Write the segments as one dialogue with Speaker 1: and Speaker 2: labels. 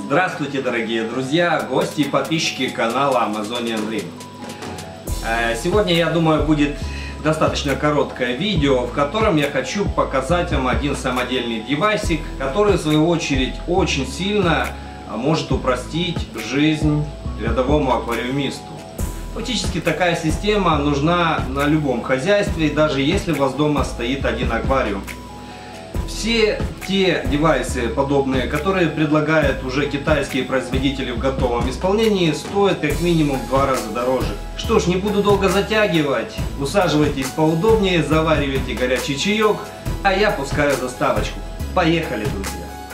Speaker 1: Здравствуйте, дорогие друзья, гости и подписчики канала Amazonian Dream. Сегодня, я думаю, будет достаточно короткое видео, в котором я хочу показать вам один самодельный девайсик, который, в свою очередь, очень сильно может упростить жизнь рядовому аквариумисту. Фактически такая система нужна на любом хозяйстве, даже если у вас дома стоит один аквариум. Все те девайсы подобные, которые предлагают уже китайские производители в готовом исполнении, стоят как минимум в 2 раза дороже. Что ж, не буду долго затягивать, усаживайтесь поудобнее, заваривайте горячий чаек, а я пускаю заставочку. Поехали, друзья!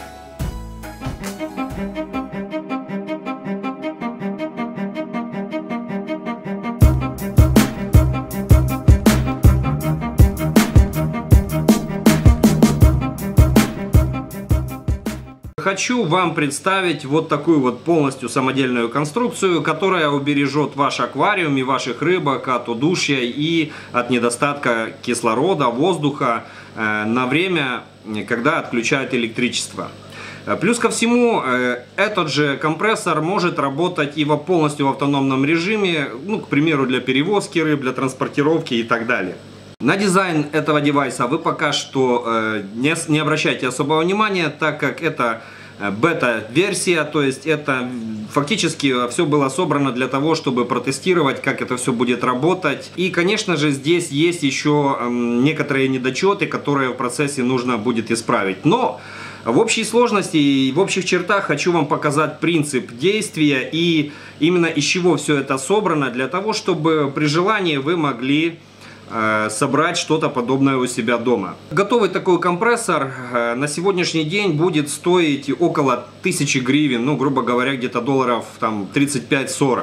Speaker 1: Хочу вам представить вот такую вот полностью самодельную конструкцию, которая убережет ваш аквариум и ваших рыбок от удушья и от недостатка кислорода, воздуха на время, когда отключают электричество. Плюс ко всему, этот же компрессор может работать и полностью в автономном режиме, ну, к примеру, для перевозки рыб, для транспортировки и так далее. На дизайн этого девайса вы пока что не обращайте особого внимания, так как это бета-версия, то есть это фактически все было собрано для того, чтобы протестировать, как это все будет работать. И, конечно же, здесь есть еще некоторые недочеты, которые в процессе нужно будет исправить. Но в общей сложности и в общих чертах хочу вам показать принцип действия и именно из чего все это собрано, для того, чтобы при желании вы могли собрать что-то подобное у себя дома. Готовый такой компрессор на сегодняшний день будет стоить около 1000 гривен, ну, грубо говоря, где-то долларов там 35-40.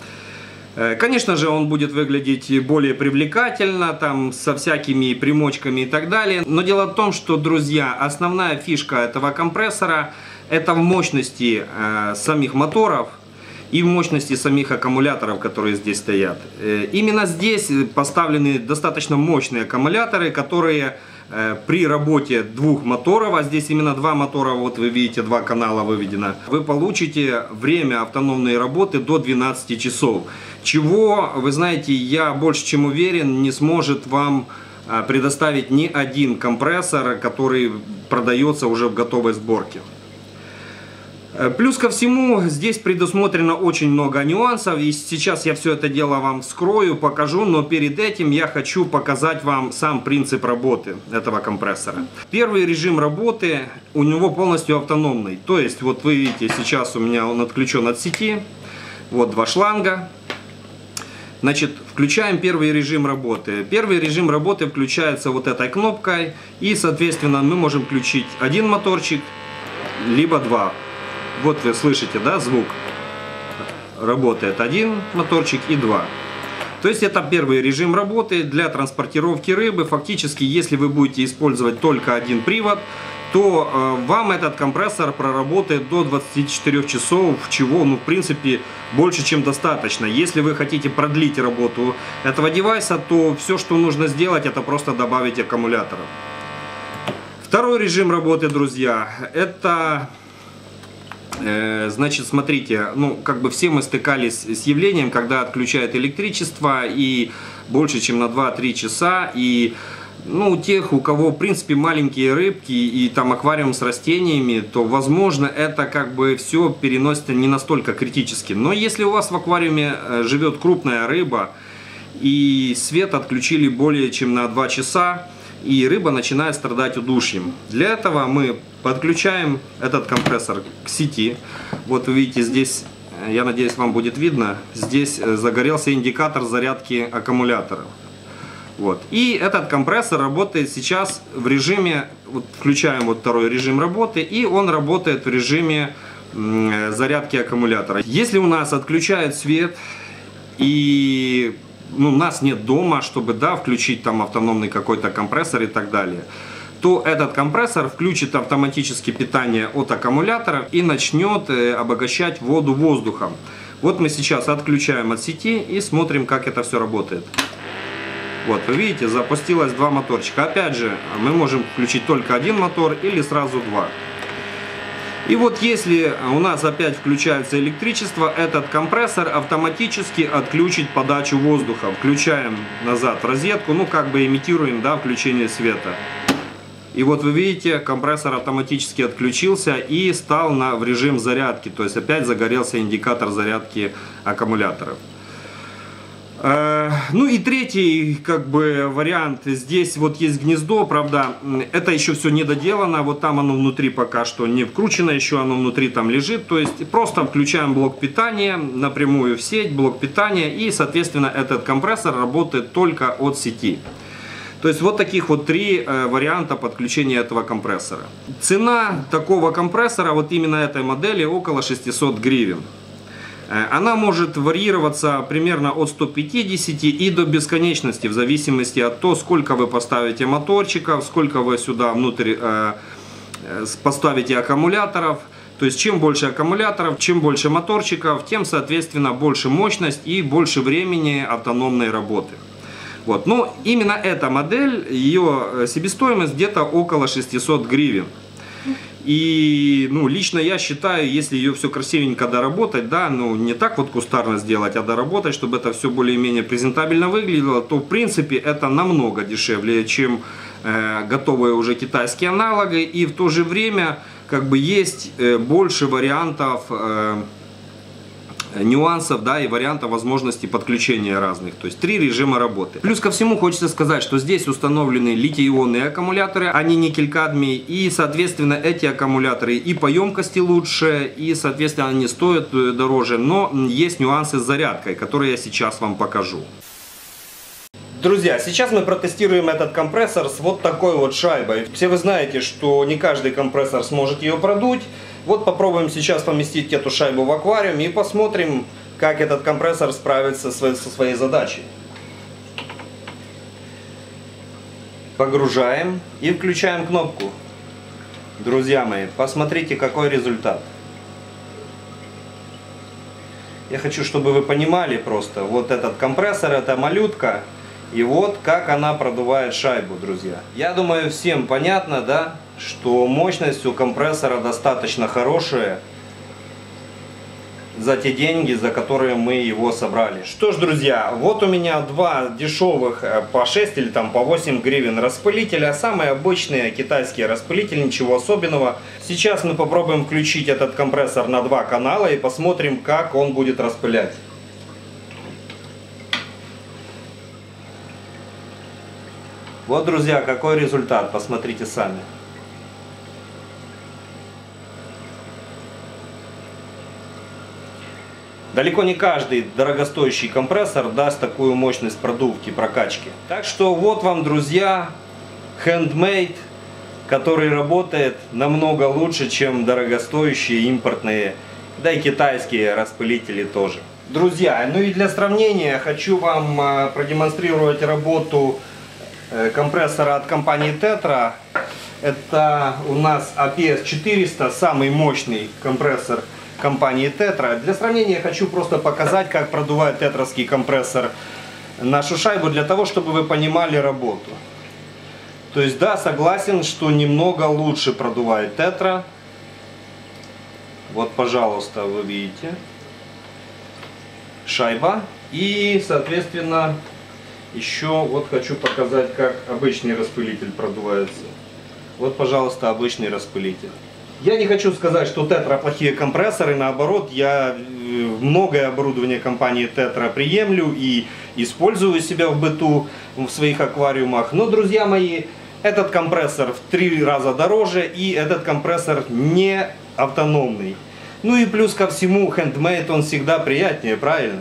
Speaker 1: Конечно же, он будет выглядеть более привлекательно, там, со всякими примочками и так далее. Но дело в том, что, друзья, основная фишка этого компрессора — это в мощности самих моторов и в мощности самих аккумуляторов, которые здесь стоят. Именно здесь поставлены достаточно мощные аккумуляторы, которые при работе 2 моторов, а здесь именно 2 мотора, вот вы видите, 2 канала выведено, вы получите время автономной работы до 12 часов. Чего, вы знаете, я больше чем уверен, не сможет вам предоставить ни один компрессор, который продается уже в готовой сборке. Плюс ко всему, здесь предусмотрено очень много нюансов, и сейчас я все это дело вам вскрою, покажу, но перед этим я хочу показать вам сам принцип работы этого компрессора. Первый режим работы у него полностью автономный, то есть вот вы видите, сейчас у меня он отключен от сети, вот 2 шланга. Значит, включаем первый режим работы. Первый режим работы включается вот этой кнопкой, и, соответственно, мы можем включить один моторчик, либо 2. Вот вы слышите, да, звук. Работает 1 моторчик и 2. То есть это первый режим работы для транспортировки рыбы. Фактически, если вы будете использовать только один привод, то вам этот компрессор проработает до 24 часов, чего, ну, в принципе, больше, чем достаточно. Если вы хотите продлить работу этого девайса, то все, что нужно сделать, это просто добавить аккумуляторов. Второй режим работы, друзья, это... Значит, смотрите, ну, как бы все мы стыкались с явлением, когда отключают электричество и больше, чем на 2-3 часа, и, ну, у тех, у кого, в принципе, маленькие рыбки и там аквариум с растениями, то, возможно, это как бы все переносится не настолько критически. Но если у вас в аквариуме живет крупная рыба и свет отключили более чем на 2 часа, и рыба начинает страдать удушьем. Для этого мы подключаем этот компрессор к сети. Вот вы видите, здесь, я надеюсь, вам будет видно, здесь загорелся индикатор зарядки аккумуляторов. Вот. И этот компрессор работает сейчас в режиме, вот включаем вот второй режим работы, и он работает в режиме зарядки аккумулятора. Если у нас отключают свет и... ну, нас нет дома, чтобы, да, включить там автономный какой-то компрессор и так далее, то этот компрессор включит автоматически питание от аккумуляторов и начнет обогащать воду воздухом. Вот мы сейчас отключаем от сети и смотрим, как это все работает. Вот, вы видите, запустилось 2 моторчика. Опять же, мы можем включить только один мотор или сразу 2. И вот если у нас опять включается электричество, этот компрессор автоматически отключит подачу воздуха. Включаем назад розетку, ну как бы имитируем, да, включение света. И вот вы видите, компрессор автоматически отключился и стал в режим зарядки. То есть опять загорелся индикатор зарядки аккумуляторов. Ну и третий как бы вариант. Здесь вот есть гнездо, правда, это еще все не доделано. Вот там оно внутри пока что не вкручено, еще оно внутри там лежит. То есть просто включаем блок питания напрямую в сеть, блок питания. И соответственно этот компрессор работает только от сети. То есть вот таких вот три варианта подключения этого компрессора. Цена такого компрессора, вот именно этой модели, около 600 гривен. Она может варьироваться примерно от 150 и до бесконечности, в зависимости от того, сколько вы поставите моторчиков, сколько вы сюда внутрь поставите аккумуляторов. То есть чем больше аккумуляторов, чем больше моторчиков, тем соответственно больше мощность и больше времени автономной работы. Вот. Но именно эта модель, ее себестоимость где-то около 600 гривен. И ну, лично я считаю, если ее все красивенько доработать, да, ну не так вот кустарно сделать, а доработать, чтобы это все более-менее презентабельно выглядело, то в принципе это намного дешевле, чем готовые уже китайские аналоги. И в то же время как бы есть больше вариантов, нюансов, да, и вариантов возможностей подключения разных. То есть 3 режима работы. Плюс ко всему хочется сказать, что здесь установлены литий-ионные аккумуляторы, а не никель-кадмий. И соответственно эти аккумуляторы и по емкости лучше, и соответственно они стоят дороже. Но есть нюансы с зарядкой, которые я сейчас вам покажу. Друзья, сейчас мы протестируем этот компрессор с вот такой вот шайбой. Все вы знаете, что не каждый компрессор сможет ее продуть. Вот попробуем сейчас поместить эту шайбу в аквариум и посмотрим, как этот компрессор справится со своей задачей. Погружаем и включаем кнопку. Друзья мои, посмотрите, какой результат. Я хочу, чтобы вы понимали просто, вот этот компрессор, это малютка. И вот как она продувает шайбу, друзья. Я думаю, всем понятно, да, что мощность у компрессора достаточно хорошая за те деньги, за которые мы его собрали. Что ж, друзья, вот у меня два дешевых по 6 или там по 8 гривен распылителя. Самые обычные китайские распылители, ничего особенного. Сейчас мы попробуем включить этот компрессор на 2 канала и посмотрим, как он будет распылять. Вот, друзья, какой результат, посмотрите сами. Далеко не каждый дорогостоящий компрессор даст такую мощность продувки, прокачки. Так что вот вам, друзья, handmade, который работает намного лучше, чем дорогостоящие импортные, да и китайские распылители тоже. Друзья, ну и для сравнения хочу вам продемонстрировать работу компрессора от компании Tetra. Это у нас APS 400, самый мощный компрессор компании Tetra. Для сравнения хочу просто показать, как продувает тетровский компрессор нашу шайбу, для того, чтобы вы понимали работу. То есть да, согласен, что немного лучше продувает Tetra. Вот, пожалуйста, вы видите шайба. И, соответственно, еще вот хочу показать, как обычный распылитель продувается. Вот, пожалуйста, обычный распылитель. Я не хочу сказать, что Tetra плохие компрессоры, наоборот, я многое оборудование компании Tetra приемлю и использую у себя в быту, в своих аквариумах. Но, друзья мои, этот компрессор в 3 раза дороже, и этот компрессор не автономный. Ну и плюс ко всему, handmade он всегда приятнее, правильно?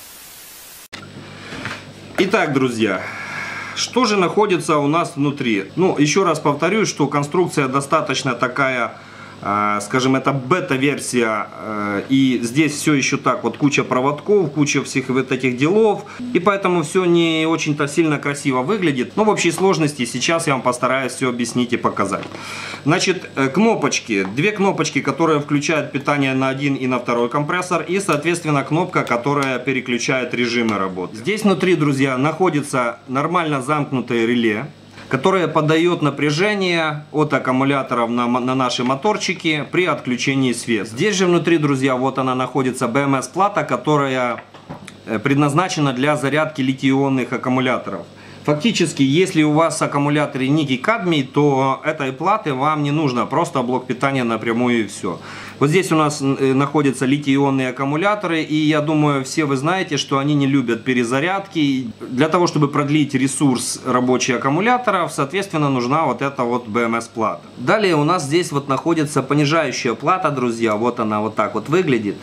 Speaker 1: Итак, друзья, что же находится у нас внутри? Ну, еще раз повторюсь, что конструкция достаточно такая, скажем, это бета-версия, и здесь все еще так вот, куча проводков, куча всех вот этих делов, и поэтому все не очень-то сильно красиво выглядит. Но в общей сложности сейчас я вам постараюсь все объяснить и показать. Значит, кнопочки, 2 кнопочки, которые включают питание на один и на второй компрессор, и, соответственно, кнопка, которая переключает режимы работы. Здесь внутри, друзья, находится нормально замкнутое реле, которая подает напряжение от аккумуляторов на наши моторчики при отключении света. Здесь же внутри, друзья, вот она находится БМС-плата, которая предназначена для зарядки литий-ионных аккумуляторов. Фактически, если у вас аккумуляторы никель-кадмий, то этой платы вам не нужно, просто блок питания напрямую и все. Вот здесь у нас находятся литий-ионные аккумуляторы, и я думаю, все вы знаете, что они не любят перезарядки. Для того, чтобы продлить ресурс рабочих аккумуляторов, соответственно, нужна вот эта вот БМС-плата. Далее у нас здесь вот находится понижающая плата, друзья, вот она вот так вот выглядит.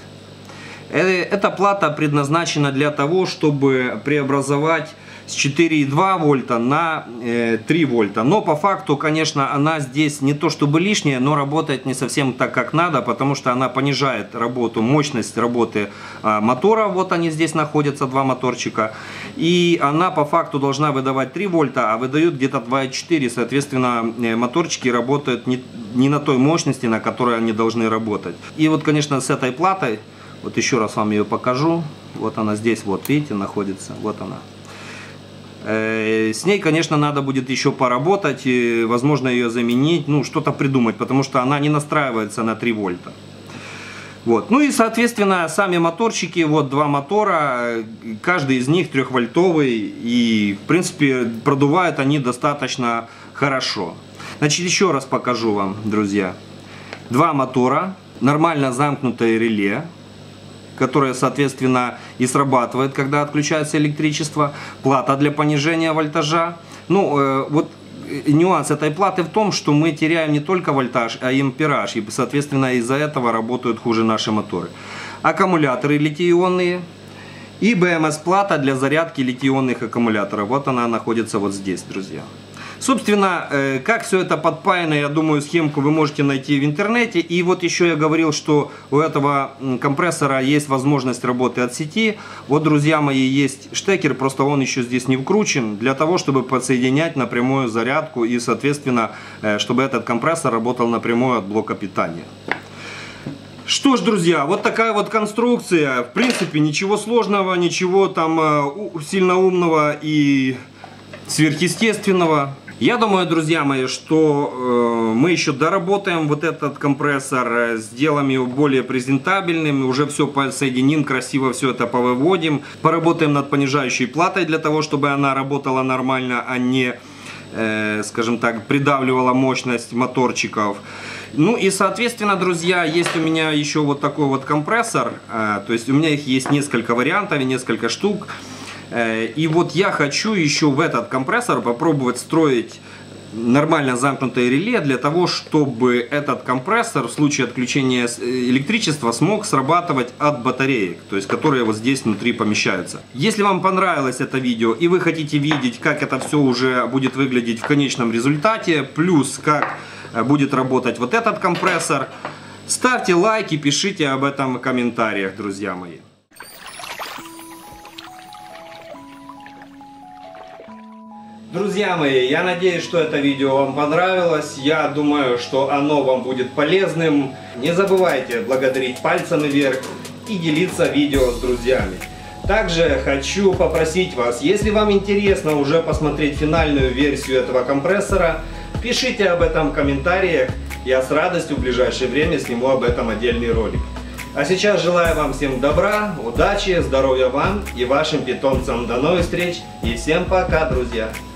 Speaker 1: Эта плата предназначена для того, чтобы преобразовать с 4,2 вольта на 3 вольта. Но по факту, конечно, она здесь не то чтобы лишняя, но работает не совсем так, как надо, потому что она понижает работу, мощность работы мотора. Вот они здесь находятся, два моторчика. И она по факту должна выдавать 3 вольта, а выдают где-то 2,4. Соответственно, моторчики работают не на той мощности, на которой они должны работать. И вот, конечно, с этой платой, вот еще раз вам ее покажу. Вот она здесь, вот видите, находится. Вот она. С ней, конечно, надо будет еще поработать, возможно, ее заменить, ну, что-то придумать, потому что она не настраивается на 3 вольта. Вот. Ну и, соответственно, сами моторчики, вот два мотора, каждый из них 3-вольтовый, и, в принципе, продувают они достаточно хорошо. Значит, еще раз покажу вам, друзья. Два мотора, нормально замкнутое реле, которая, соответственно, и срабатывает, когда отключается электричество, плата для понижения вольтажа. Ну, вот нюанс этой платы в том, что мы теряем не только вольтаж, а и ампераж, и, соответственно, из-за этого работают хуже наши моторы. Аккумуляторы литий-ионные и БМС-плата для зарядки литий-ионных аккумуляторов. Вот она находится вот здесь, друзья. Собственно, как все это подпаяно, я думаю, схемку вы можете найти в интернете. И вот еще я говорил, что у этого компрессора есть возможность работы от сети. Вот, друзья мои, есть штекер, просто он еще здесь не вкручен, для того, чтобы подсоединять напрямую зарядку и, соответственно, чтобы этот компрессор работал напрямую от блока питания. Что ж, друзья, вот такая вот конструкция. В принципе, ничего сложного, ничего там сильно умного и сверхъестественного. Я думаю, друзья мои, что мы еще доработаем вот этот компрессор, сделаем его более презентабельным, уже все соединим, красиво все это повыводим, поработаем над понижающей платой для того, чтобы она работала нормально, а не, скажем так, придавливала мощность моторчиков. Ну и, соответственно, друзья, есть у меня еще вот такой вот компрессор, то есть у меня их есть несколько вариантов и несколько штук. И вот я хочу еще в этот компрессор попробовать встроить нормально замкнутое реле для того, чтобы этот компрессор в случае отключения электричества смог срабатывать от батареек, то есть которые вот здесь внутри помещаются. Если вам понравилось это видео и вы хотите видеть, как это все уже будет выглядеть в конечном результате, плюс как будет работать вот этот компрессор, ставьте лайки, пишите об этом в комментариях, друзья мои. Друзья мои, я надеюсь, что это видео вам понравилось. Я думаю, что оно вам будет полезным. Не забывайте благодарить пальцем вверх и делиться видео с друзьями. Также хочу попросить вас, если вам интересно уже посмотреть финальную версию этого компрессора, пишите об этом в комментариях. Я с радостью в ближайшее время сниму об этом отдельный ролик. А сейчас желаю вам всем добра, удачи, здоровья вам и вашим питомцам. До новых встреч и всем пока, друзья!